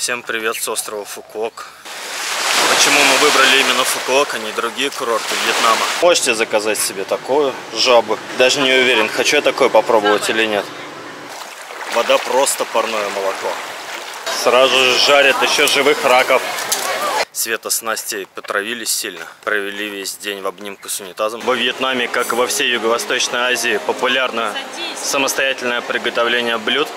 Всем привет с острова Фукуок. Почему мы выбрали именно Фукуок, а не другие курорты Вьетнама? Можете заказать себе такую жабу. Даже не уверен, хочу я такое попробовать или нет. Вода просто парное молоко. Сразу же жарят еще живых раков. Света с Настей потравились сильно. Провели весь день в обнимку с унитазом. Во Вьетнаме, как и во всей Юго-Восточной Азии, популярно самостоятельное приготовление блюд.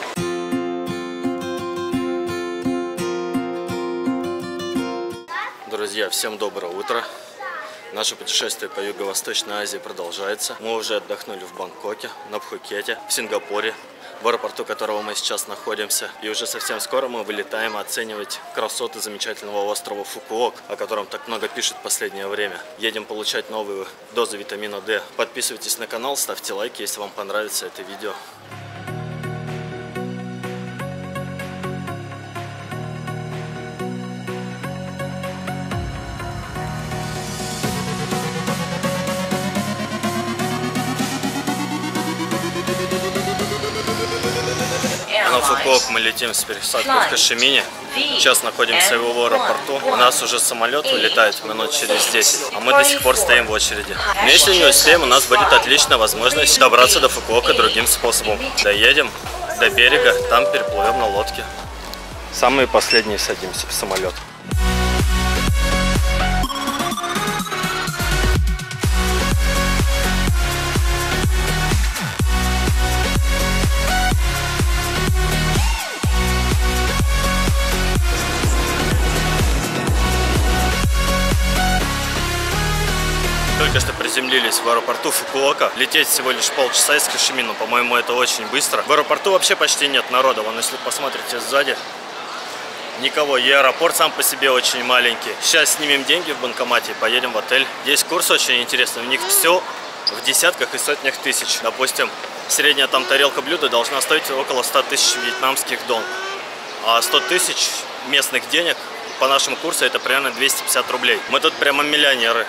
Друзья, всем доброе утро. Наше путешествие по Юго-Восточной Азии продолжается. Мы уже отдохнули в Бангкоке, на Пхукете, в Сингапуре, в аэропорту которого мы сейчас находимся. И уже совсем скоро мы вылетаем оценивать красоты замечательного острова Фукуок, о котором так много пишут в последнее время. Едем получать новую дозу витамина D. Подписывайтесь на канал, ставьте лайки, если вам понравится это видео. На Фукуок мы летим с пересадкой в Хошимине. Сейчас находимся в его аэропорту. У нас уже самолет вылетает минут через 10, а мы до сих пор стоим в очереди. Но если не успеем, у нас будет отличная возможность добраться до Фукуока другим способом. Доедем до берега, там переплывем на лодке. Самые последние садимся в самолет. Только что приземлились в аэропорту Фукуока. Лететь всего лишь полчаса из Хошимина. По-моему, это очень быстро. В аэропорту вообще почти нет народа. Вон, если посмотрите сзади, никого. И аэропорт сам по себе очень маленький. Сейчас снимем деньги в банкомате и поедем в отель. Здесь курс очень интересный. У них все в десятках и сотнях тысяч. Допустим, средняя там тарелка блюда должна стоить около 100 тысяч вьетнамских донг. А 100 тысяч местных денег по нашему курсу это примерно 250 рублей. Мы тут прямо миллионеры.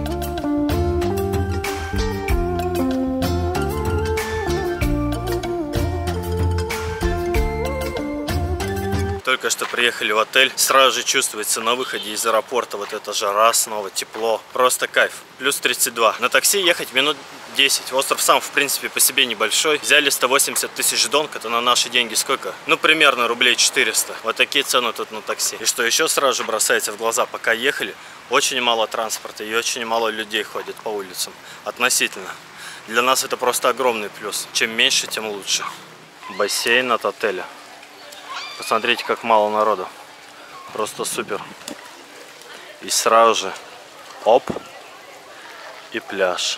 Только что приехали в отель. Сразу же чувствуется на выходе из аэропорта вот эта жара, снова тепло. Просто кайф. Плюс 32. На такси ехать минут 10. Остров сам, в принципе, по себе небольшой. Взяли 180 тысяч донг. Это на наши деньги сколько? Ну, примерно рублей 400. Вот такие цены тут на такси. И что еще сразу же бросается в глаза, пока ехали, очень мало транспорта и очень мало людей ходит по улицам. Относительно. Для нас это просто огромный плюс. Чем меньше, тем лучше. Бассейн от отеля. Посмотрите, как мало народу. Просто супер. И сразу же оп, и пляж.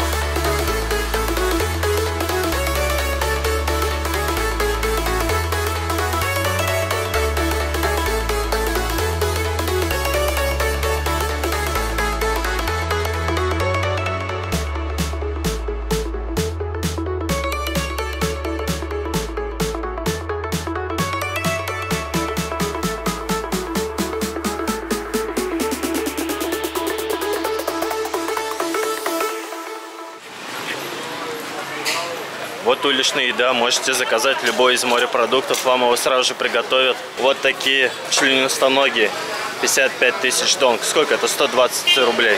Вот уличная еда, можете заказать любой из морепродуктов, вам его сразу же приготовят. Вот такие членистоногие, 55 тысяч донг. Сколько это? 120 рублей.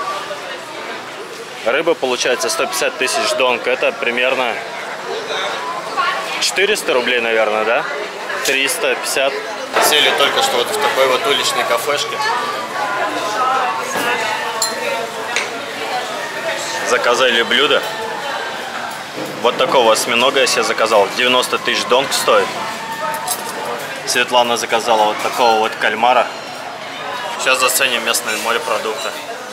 Рыба получается 150 тысяч донг, это примерно 400 рублей, наверное, да? 350. Сели только что вот в такой вот уличной кафешке. Заказали блюдо. Вот такого осьминога я себе заказал. 90 тысяч донг стоит. Светлана заказала вот такого вот кальмара. Сейчас заценим местные морепродукты.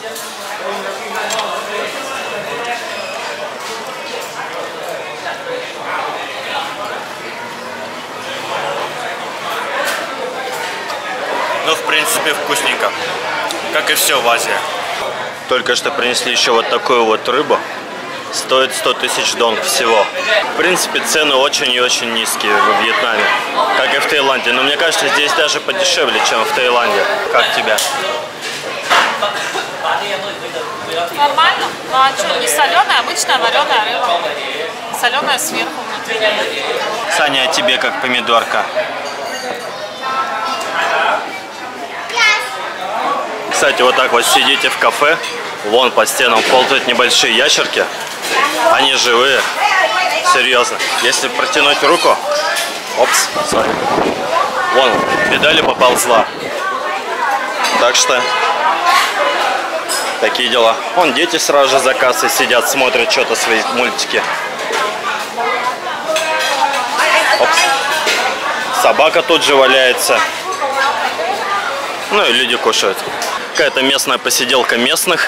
Ну, в принципе, вкусненько. Как и все в Азии. Только что принесли еще вот такую вот рыбу. Стоит 100 тысяч донг всего. В принципе, цены очень и очень низкие в Вьетнаме, как и в Таиланде. Но мне кажется, здесь даже подешевле, чем в Таиланде. Как тебе? Нормально. Ну а что, не соленая, обычная вареная рыба. Соленая сверху внутри. Саня, а тебе как помидорка? кстати, вот так вот сидите в кафе, вон по стенам ползают небольшие ящерки. Они живые. Серьезно. Если протянуть руку, опс, смотри. Вон, педали поползла. Так что, такие дела. Вон дети сразу же за кассой сидят, смотрят что-то, свои мультики. Опс. Собака тут же валяется. Ну и люди кушают. Какая-то местная посиделка местных.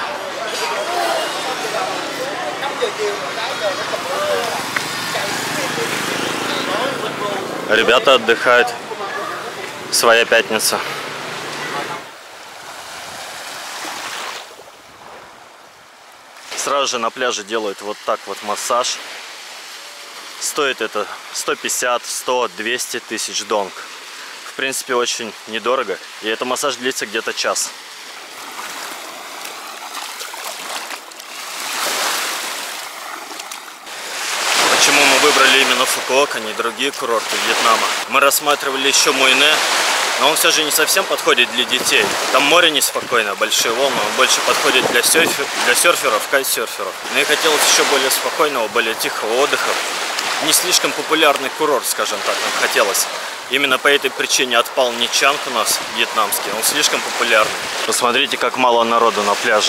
Ребята отдыхают. Своя пятница. Сразу же на пляже делают вот так вот массаж. Стоит это 150, 100, 200 тысяч донг. В принципе, очень недорого. И этот массаж длится где-то час. Почему мы выбрали именно Фукуока, а не другие курорты Вьетнама? Мы рассматривали еще Муйне, но он все же не совсем подходит для детей. Там море неспокойное, большие волны, он больше подходит для серферов, кайтсерферов. Но и хотелось еще более спокойного, более тихого отдыха. Не слишком популярный курорт, скажем так, нам хотелось. Именно по этой причине отпал Ничанг у нас, вьетнамский, он слишком популярный. Посмотрите, как мало народу на пляже.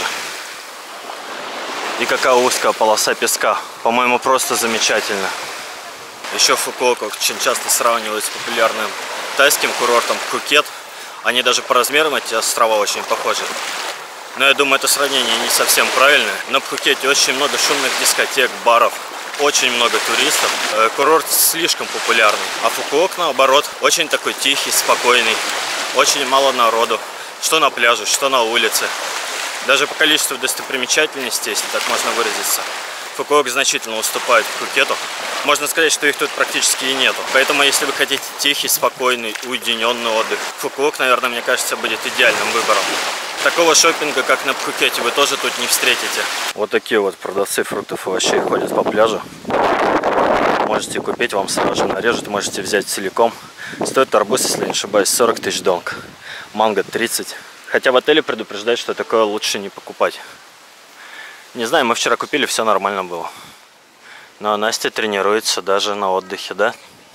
И какая узкая полоса песка. По-моему, просто замечательно. Еще Фукуоку очень часто сравнивают с популярным тайским курортом Пхукет. Они даже по размерам, эти острова, очень похожи. Но я думаю, это сравнение не совсем правильное. На Пхукете очень много шумных дискотек, баров. Очень много туристов. Курорт слишком популярный. А Фукуок, наоборот, очень такой тихий, спокойный. Очень мало народу. Что на пляже, что на улице. Даже по количеству достопримечательностей, если так можно выразиться, Фукуок значительно уступает Пхукету. Можно сказать, что их тут практически и нету. Поэтому, если вы хотите тихий, спокойный, уединенный отдых, Фукуок, наверное, мне кажется, будет идеальным выбором. Такого шопинга, как на Пхукете, вы тоже тут не встретите. Вот такие вот продавцы фруктов и овощей ходят по пляжу. Можете купить, вам сразу же нарежут, можете взять целиком. Стоит арбуз, если не ошибаюсь, 40 тысяч донг. Манго 30. Хотя в отеле предупреждают, что такое лучше не покупать. Не знаю, мы вчера купили, все нормально было. Но Настя тренируется даже на отдыхе, да?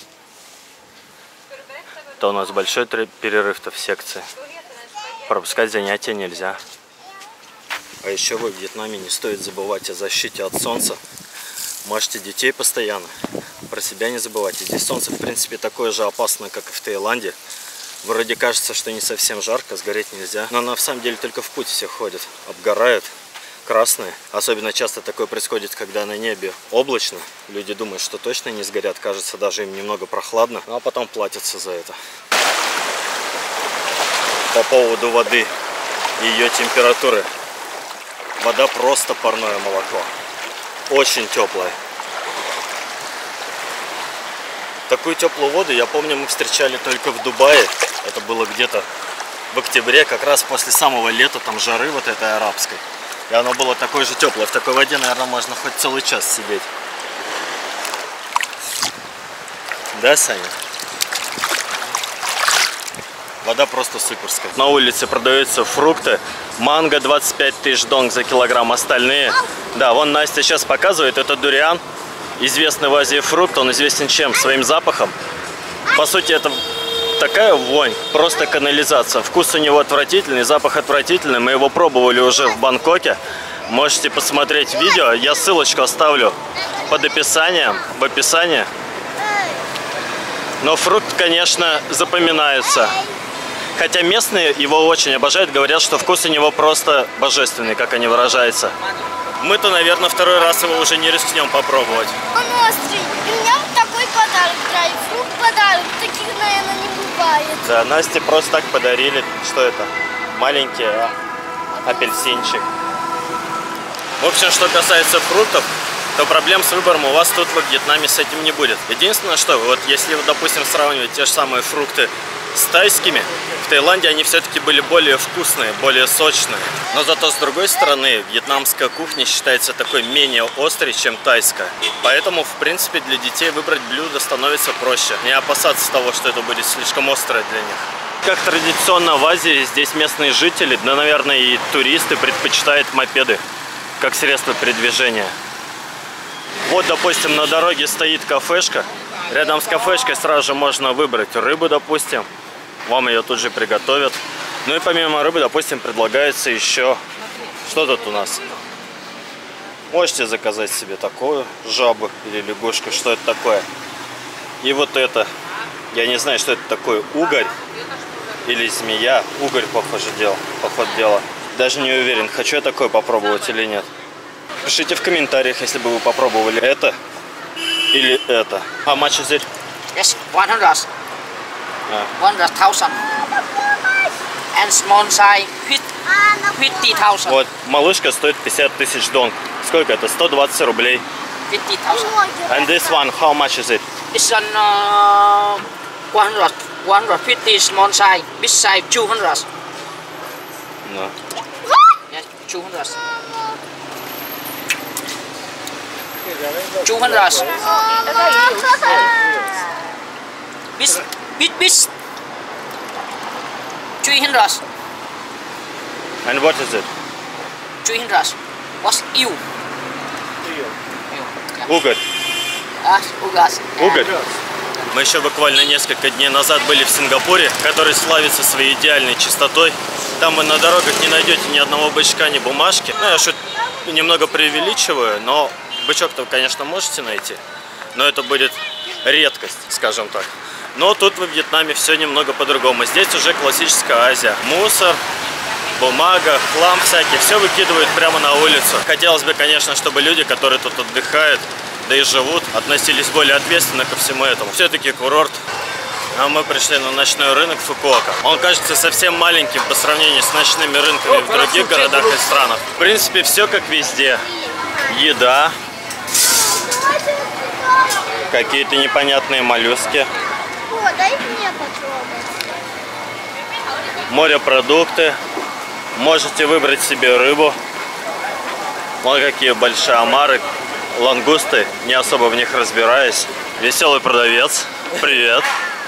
То у нас большой перерыв-то в секции. Пропускать занятия нельзя. А еще во Вьетнаме не стоит забывать о защите от солнца. Мажьте детей постоянно. Про себя не забывайте. Здесь солнце, в принципе, такое же опасное, как и в Таиланде. Вроде кажется, что не совсем жарко, сгореть нельзя. Но на самом деле только в путь все ходят. Обгорают. Красные. Особенно часто такое происходит, когда на небе облачно. Люди думают, что точно не сгорят. Кажется, даже им немного прохладно. Ну а потом платятся за это. По поводу воды и ее температуры. Вода просто парное молоко. Очень теплая. Такую теплую воду, я помню, мы встречали только в Дубае. Это было где-то в октябре, как раз после самого лета, там жары вот этой арабской. И оно было такое же теплое. В такой воде, наверное, можно хоть целый час сидеть. Да, Саня? Вода просто суперская. На улице продаются фрукты. Манго 25 тысяч донг за килограмм. Остальные... Да, вон Настя сейчас показывает. Это дуриан. Известный в Азии фрукт. Он известен чем? Своим запахом. По сути, это такая вонь. Просто канализация. Вкус у него отвратительный, запах отвратительный. Мы его пробовали уже в Бангкоке. Можете посмотреть видео. Я ссылочку оставлю под описанием. В описании. Но фрукт, конечно, запоминается. Хотя местные его очень обожают, говорят, что вкус у него просто божественный, как они выражаются. Мы-то, наверное, второй раз его уже не рискнем попробовать. Он острый. И у меня вот такой подарок, драйфрут подарок. Таких, наверное, не бывает. Да, Насте просто так подарили. Что это? Маленький апельсинчик. В общем, что касается фруктов, то проблем с выбором у вас тут во Вьетнаме с этим не будет. Единственное, что вот если, допустим, сравнивать те же самые фрукты с тайскими, в Таиланде они все-таки были более вкусные, более сочные. Но зато с другой стороны, вьетнамская кухня считается такой менее острой, чем тайская. Поэтому, в принципе, для детей выбрать блюдо становится проще. Не опасаться того, что это будет слишком острое для них. Как традиционно в Азии, здесь местные жители, да, наверное, и туристы предпочитают мопеды как средство передвижения. Вот, допустим, на дороге стоит кафешка. Рядом с кафешкой сразу же можно выбрать рыбу, допустим. Вам ее тут же приготовят. Ну и помимо рыбы, допустим, предлагается еще... Что тут у нас? Можете заказать себе такую жабу или лягушку. Что это такое? И вот это. Я не знаю, что это такое. Угорь или змея. Угорь, похоже, поход дела. Даже не уверен, хочу я такое попробовать или нет. Пишите в комментариях, если бы вы попробовали это или это. How much is it? Yes, 100. 100,000. And small size 50,000. Вот, малышка стоит 50 тысяч донг. Сколько это? 120 рублей. 50,000. And this one, how much is it? It's an 150 small size, big size 200. No. Yes, 200. 200. Big 300. And what is it? 300. What's you? Угорь. Угас. Угорь. Мы еще буквально несколько дней назад были в Сингапуре, который славится своей идеальной чистотой. Там вы на дорогах не найдете ни одного бычка, ни бумажки. Ну, я немного преувеличиваю, но бычок-то вы, конечно, можете найти. Но это будет редкость, скажем так. Но тут во Вьетнаме все немного по-другому. Здесь уже классическая Азия. Мусор, бумага, хлам всякий. Все выкидывают прямо на улицу. Хотелось бы, конечно, чтобы люди, которые тут отдыхают, да и живут, относились более ответственно ко всему этому. Все-таки курорт. А мы пришли на ночной рынок Фукуока. Он кажется совсем маленьким по сравнению с ночными рынками в других городах и странах. В принципе, все как везде. Еда. Какие-то непонятные моллюски. О, дай мне попробовать. Морепродукты. Можете выбрать себе рыбу. Вот какие большие омары, лангусты. Не особо в них разбираюсь. Веселый продавец. Привет.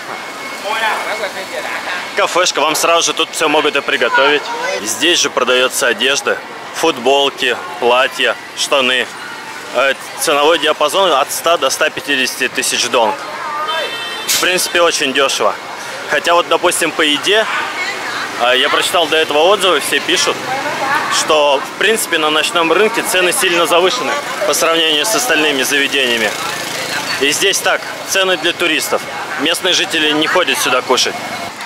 Кафешка. Вам сразу же тут все могут и приготовить. Здесь же продается одежда. Футболки, платья, штаны. Ценовой диапазон от 100 до 150 тысяч донг. В принципе, очень дешево. Хотя вот, допустим, по еде, я прочитал до этого отзывы, все пишут, что, в принципе, на ночном рынке цены сильно завышены по сравнению с остальными заведениями. И здесь так, цены для туристов. Местные жители не ходят сюда кушать.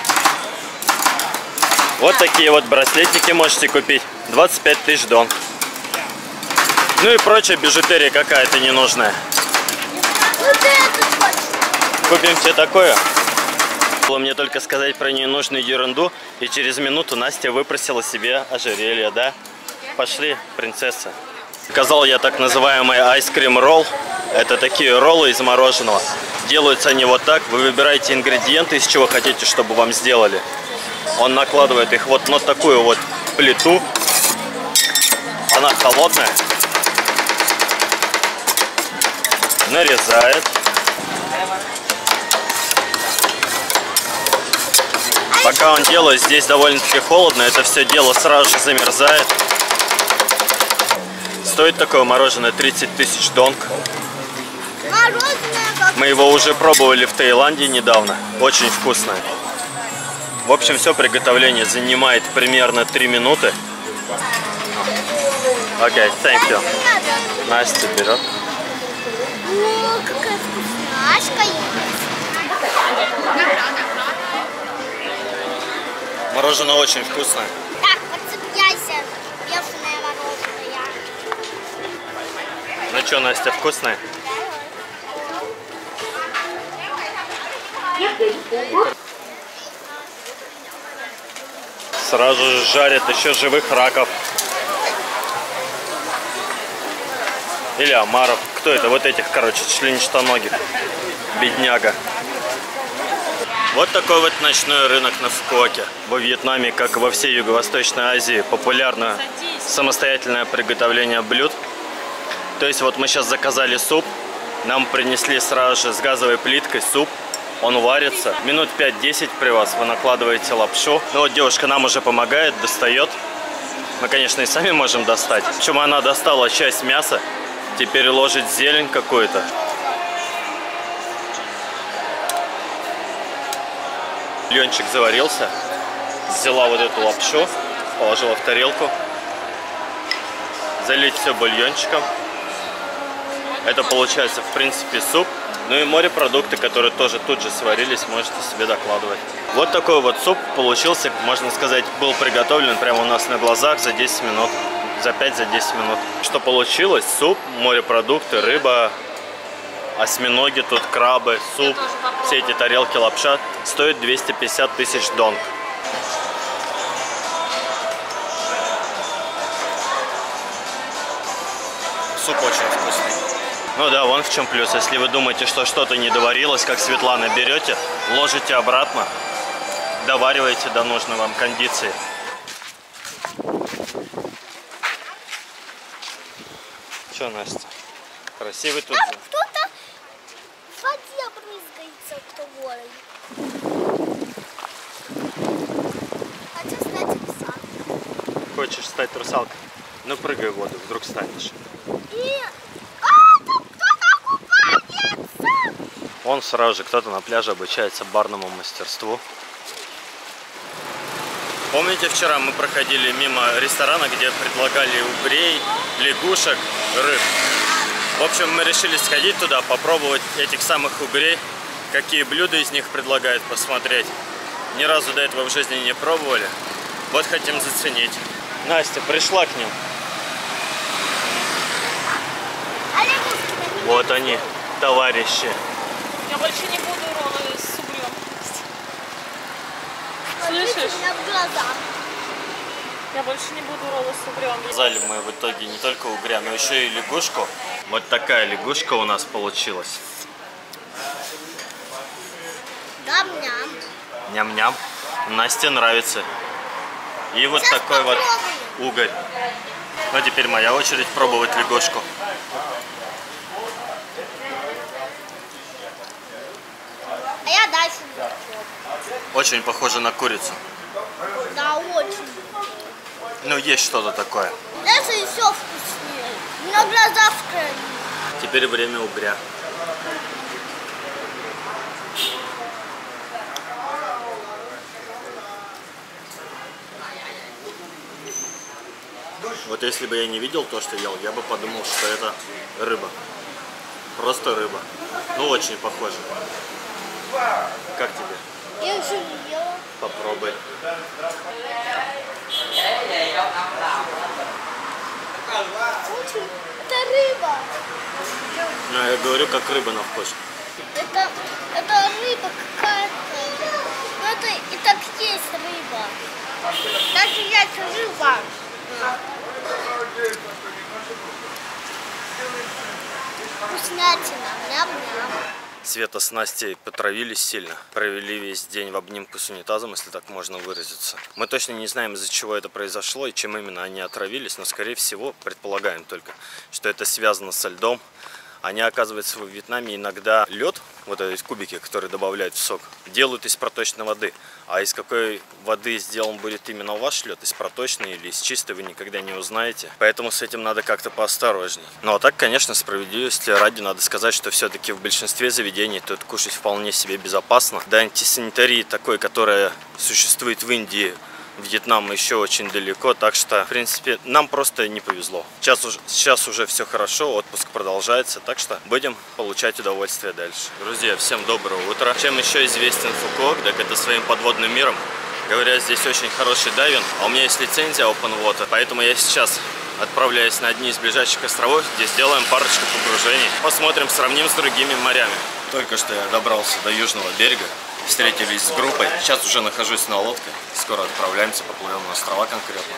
Вот такие вот браслетики можете купить. 25 тысяч донг. Ну и прочая бижутерия какая-то ненужная. Вот это хочу. Купим тебе такое. Было мне только сказать про ненужную ерунду, и через минуту Настя выпросила себе ожерелье, да? Пошли, принцесса. Заказал я так называемый ice cream roll. Это такие роллы из мороженого. Делаются они вот так. Вы выбираете ингредиенты, из чего хотите, чтобы вам сделали. Он накладывает их вот на такую вот плиту. Она холодная. Нарезает. Пока он делает, здесь довольно-таки холодно. Это все дело сразу же замерзает. Стоит такое мороженое 30 тысяч донг. Мы его уже пробовали в Таиланде недавно. Очень вкусное. В общем, все приготовление занимает примерно 3 минуты. Окей, thank you. Настя берет. О, какая вкусняшка есть. Мороженое очень вкусное. Так, подцепляйся, бешеное мороженое. Ну что, Настя, вкусное? Сразу же жарят еще живых раков. Или омаров. Кто это? Вот этих, короче, членистоногих. Бедняга. Вот такой вот ночной рынок на Фукуоке. Во Вьетнаме, как и во всей Юго-Восточной Азии, популярно самостоятельное приготовление блюд. То есть вот мы сейчас заказали суп. Нам принесли сразу же с газовой плиткой суп. Он варится. Минут 5-10 при вас вы накладываете лапшу. Ну вот девушка нам уже помогает, достает. Мы, конечно, и сами можем достать. Причем она достала часть мяса. Теперь ложит зелень какую-то. Бульончик заварился. Взяла вот эту лапшу, положила в тарелку. Залить все бульончиком. Это получается, в принципе, суп. Ну и морепродукты, которые тоже тут же сварились, можете себе докладывать. Вот такой вот суп получился, можно сказать, был приготовлен прямо у нас на глазах за 10 минут. За 5-10 минут. Что получилось? Суп, морепродукты, рыба, осьминоги, тут крабы, суп. Все эти тарелки лапша стоят 250 тысяч донг. Суп очень вкусный. Ну да, вон в чем плюс. Если вы думаете, что что-то не доварилось, как Светлана, берете, ложите обратно, довариваете до нужной вам кондиции. Что, Настя? Красивый тут. Там кто-то в воде брызгается, кто горой. Хочу стать русалкой. Хочешь стать русалкой? Ну прыгай в воду, вдруг станешь. Там кто-то купается! Вон сразу же кто-то на пляже обучается барному мастерству. Помните, вчера мы проходили мимо ресторана, где предлагали угрей, лягушек, рыб. В общем, мы решили сходить туда, попробовать этих самых угрей, какие блюда из них предлагают, посмотреть. Ни разу до этого в жизни не пробовали. Вот хотим заценить. Настя пришла к ним. Вот они, товарищи. Я больше не буду роллы с угрем. Слышишь? У меня в глазах. Я больше не буду роллы с угрем. Заказали мы в итоге не только угря, но еще и лягушку. Вот такая лягушка у нас получилась. Ням-ням. Ням-ням. Насте нравится. И вот Сейчас такой вот попробуем. угорь. Ну, теперь моя очередь пробовать лягушку. А я дальше. Очень похоже на курицу. Да, очень. Ну, есть что-то такое. Это еще вкуснее. У меня глаза в крови. Теперь время угря. Вот если бы я не видел то, что ел, я бы подумал, что это рыба. Просто рыба. Ну, очень похоже. Как тебе? Я еще не ела. Попробуй. Очень. Это рыба. Ну, я говорю, как рыба на вкус. Это рыба какая-то. Но это и так есть рыба. Даже я рыба. Вкуснятина. Ням-ням. Света с Настей потравились сильно. Провели весь день в обнимку с унитазом, если так можно выразиться. Мы точно не знаем, из-за чего это произошло и чем именно они отравились, но, скорее всего, предполагаем только, что это связано со льдом. Они, оказывается, в Вьетнаме иногда лед, вот эти кубики, которые добавляют в сок, делают из проточной воды. А из какой воды сделан будет именно ваш лед, из проточной или из чистой, вы никогда не узнаете. Поэтому с этим надо как-то поосторожней. Ну а так, конечно, справедливости ради надо сказать, что все-таки в большинстве заведений тут кушать вполне себе безопасно. До антисанитарии такой, которая существует в Индии, Вьетнам еще очень далеко, так что, в принципе, нам просто не повезло. Сейчас уже все хорошо, отпуск продолжается, так что будем получать удовольствие дальше. Друзья, всем доброго утра. Чем еще известен Фукуок, так это своим подводным миром. Говорят, здесь очень хороший дайвинг, а у меня есть лицензия Open Water, поэтому я сейчас отправляюсь на одни из ближайших островов, где сделаем парочку погружений. Посмотрим, сравним с другими морями. Только что я добрался до южного берега. Встретились с группой. Сейчас уже нахожусь на лодке. Скоро отправляемся, поплывем на острова конкретно.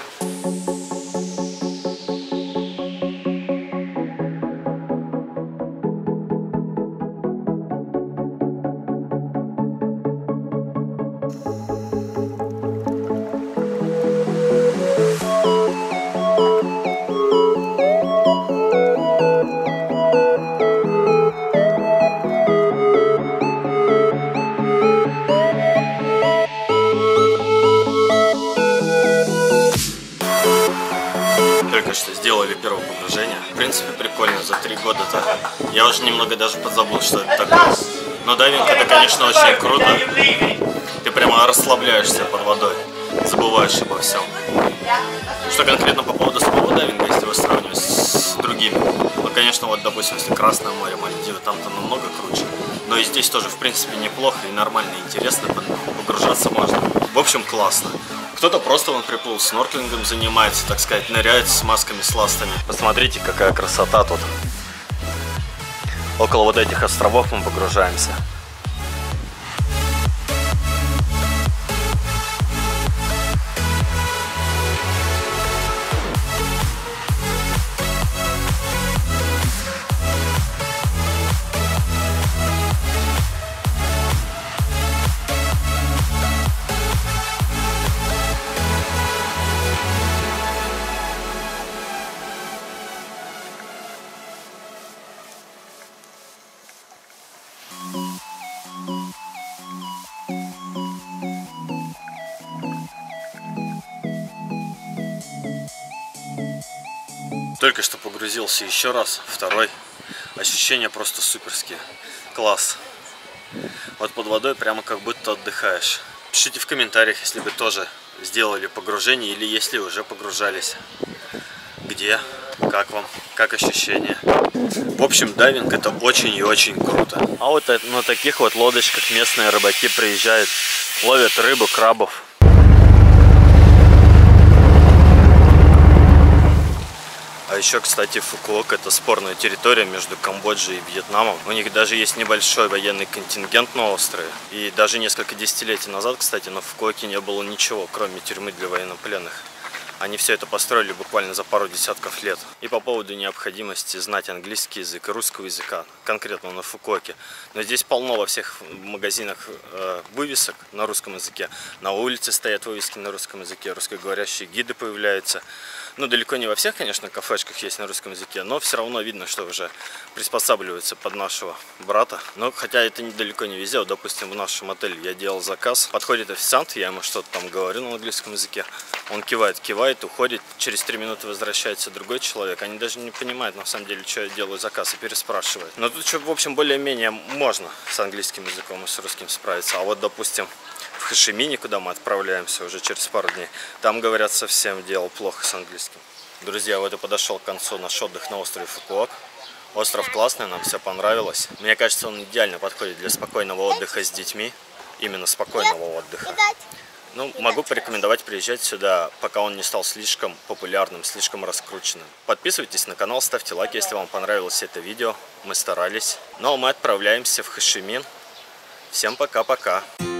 только что сделали первое погружение. В принципе, прикольно, за 3 года-то. Я уже немного даже подзабыл, что это такое. Но дайвинг это, конечно, очень круто. Ты прямо расслабляешься под водой, забываешь обо всем. Что конкретно по поводу самого дайвинга, если вы сравниваете с другими? Ну, конечно, вот, допустим, если Красное море, Мальдивы, там-то намного круче. Но и здесь тоже, в принципе, неплохо и нормально, и интересно, погружаться можно. В общем, классно. Кто-то просто вон приплыл, снорклингом занимается, так сказать, ныряет с масками, с ластами. Посмотрите, какая красота тут. Около вот этих островов мы погружаемся. Только что погрузился еще раз, второй. Ощущения просто суперские. Класс. Вот под водой прямо как будто отдыхаешь. Пишите в комментариях, если вы тоже сделали погружение или если уже погружались. Где? Как вам? Как ощущения? В общем, дайвинг это очень и очень круто. А вот на таких вот лодочках местные рыбаки приезжают, ловят рыбу, крабов. А еще, кстати, Фукуок это спорная территория между Камбоджей и Вьетнамом. У них даже есть небольшой военный контингент на острове. И даже несколько десятилетий назад, кстати, на Фукуоке не было ничего, кроме тюрьмы для военнопленных. Они все это построили буквально за пару десятков лет. И по поводу необходимости знать английский язык и русского языка, конкретно на Фукуоке. Но здесь полно во всех магазинах вывесок на русском языке. На улице стоят вывески на русском языке, русскоговорящие гиды появляются. Ну, далеко не во всех, конечно, кафешках есть на русском языке, но все равно видно, что уже приспосабливаются под нашего брата. Но хотя это далеко не везде. Вот, допустим, в нашем отеле я делал заказ, подходит официант, я ему что-то там говорю на английском языке, он кивает, уходит, через 3 минуты возвращается другой человек. Они даже не понимают, на самом деле, что я делаю заказ, и переспрашивают. Но тут, в общем, более-менее можно с английским языком и с русским справиться. А вот, допустим, в Хошимине, куда мы отправляемся уже через пару дней, там, говорят, совсем дело плохо с английским. Друзья, вот и подошел к концу наш отдых на острове Фукуок. Остров классный, нам все понравилось. Мне кажется, он идеально подходит для спокойного отдыха с детьми. Именно спокойного отдыха. Ну, могу порекомендовать приезжать сюда, пока он не стал слишком популярным, слишком раскрученным. Подписывайтесь на канал, ставьте лайк, если вам понравилось это видео. Мы старались. Ну, а мы отправляемся в Хошимин. Всем пока-пока.